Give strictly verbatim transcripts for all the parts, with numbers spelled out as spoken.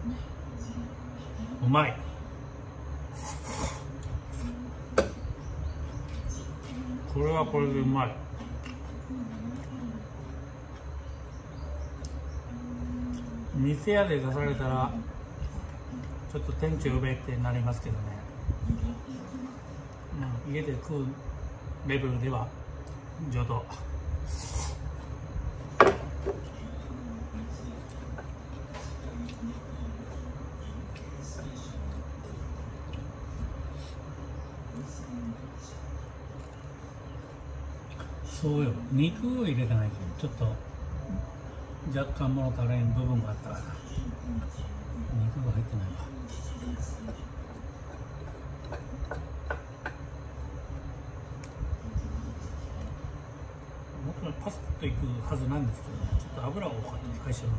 うまい。これはこれでうまい。店屋で出されたらちょっと店長呼べってなりますけどね、うん、家で食うレベルでは上等。そうよ、肉を入れてないけどちょっと若干物足りん部分があったから肉が入ってないわ。もっとパスッといくはずなんですけどね、ちょっと油が多かった最初の。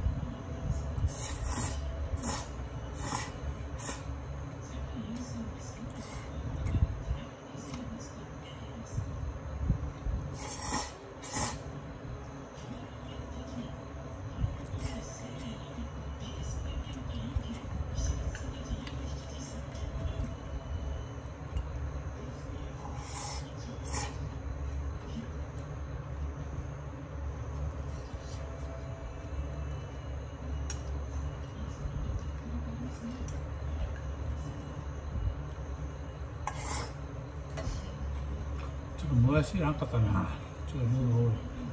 もやしなかったな。ちょっとも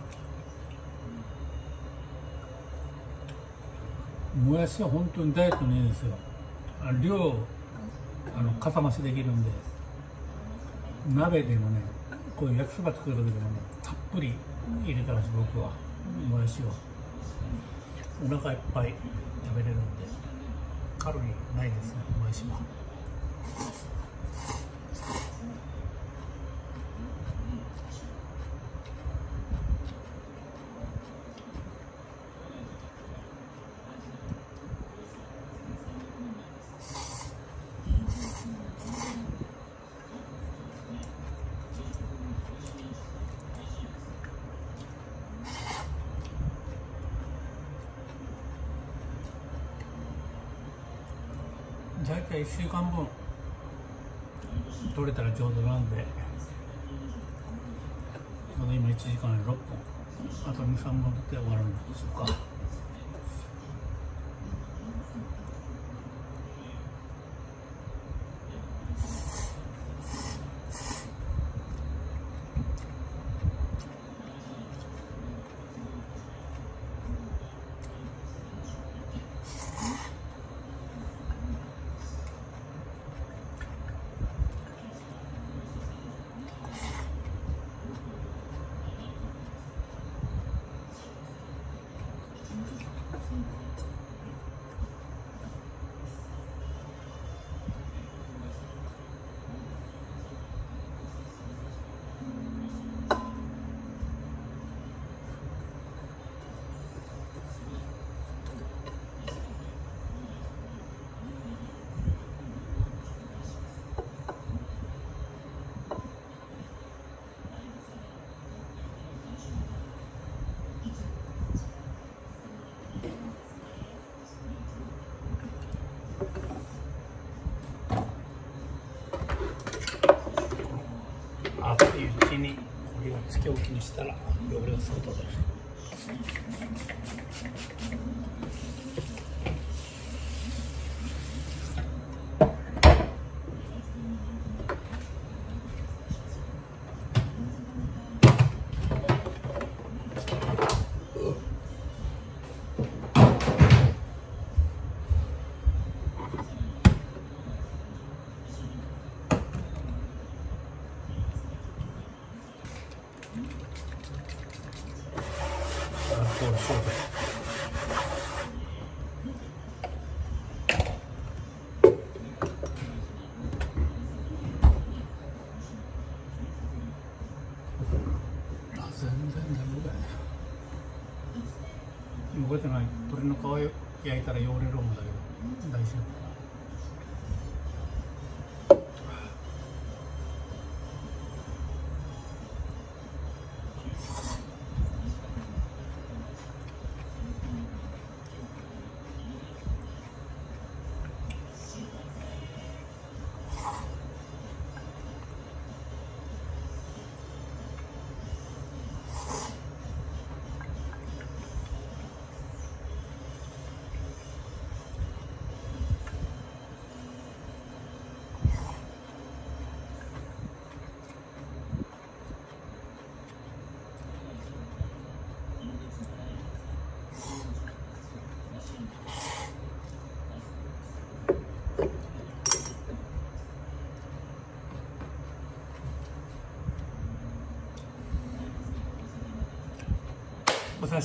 うもやしは本当にダイエットにいいんですよ。量あのかさ増しできるんで、鍋でもね、こういう焼きそば作る時でもね、たっぷり入れたらし、僕はもやしをお腹いっぱい食べれるんで、カロリーないですね、もやしは。大体いっしゅうかんぶん取れたらちょうどなんで、ちょうど今いちじかんろっぷん、あとにさんぼん取って終わるんでしょうか。熱いうちにこれをつけ置きにしたら汚れがすぐ取れる。そうそうです。あ、全然大丈夫だよね。汚れてない。鶏の皮焼いたら汚れるもんだけど大丈夫。 ました。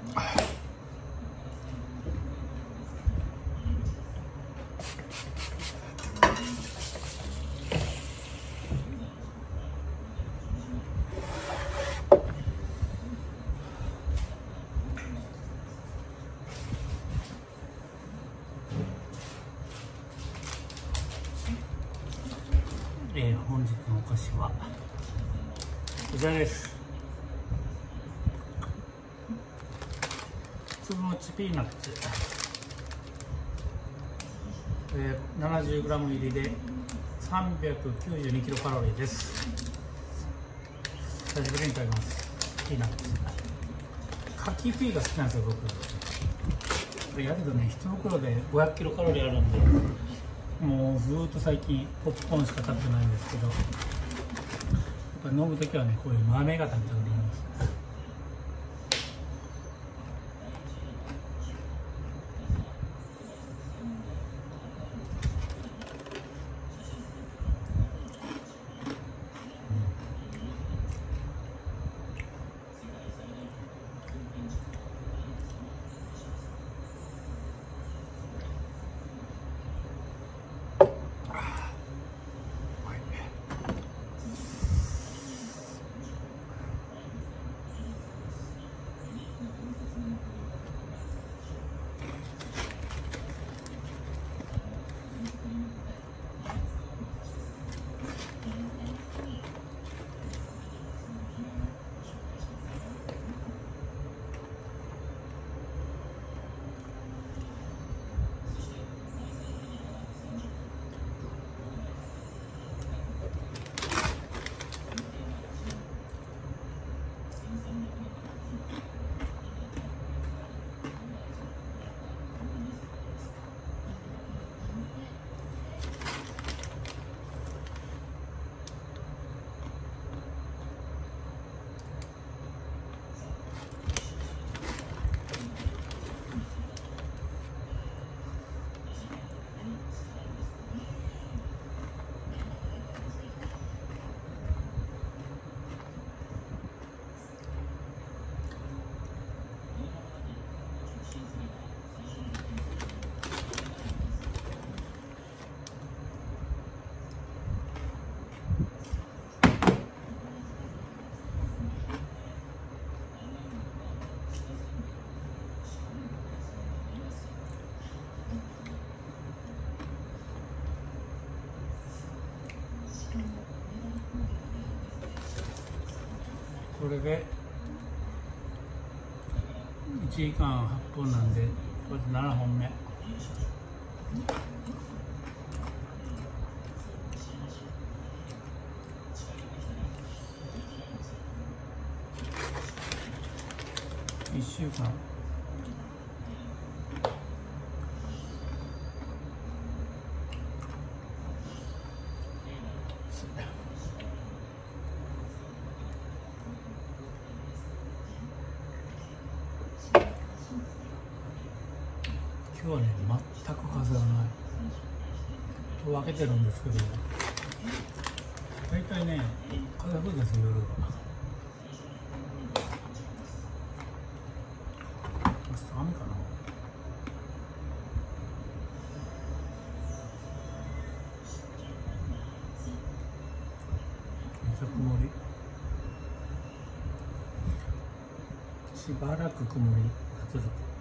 えー、本日のお菓子はこちらです。つぶもちピーナッツ、えー、ななじゅうグラム 入りでさんびゃくきゅうじゅうにキロカロリーです。久しぶりに食べます。ピーナッツ、柿ピーが好きなんですよ僕。やけどね、一袋でごひゃくキロカロリーあるんで、もうずーっと最近ポップコーンしか食べてないんですけど、やっぱ飲むときはね、こういう豆が食べたくなります。これでいちじかんはっぷんなんで、これでななほんめ。いっしゅうかん今日はね、全く風がないと分けてるんですけど、大体ね、風吹くんですよ、夜は。雨かな。めっちゃ曇り。しばらく曇りが続く。